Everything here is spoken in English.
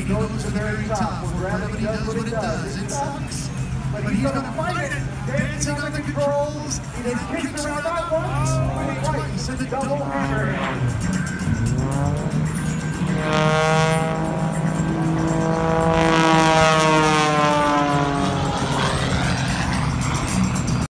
he goes to the very top. When gravity does what it does, it sucks. But he's going to fight it, dancing on the controls. He then kicks around not once, but twice in the double hammerhand.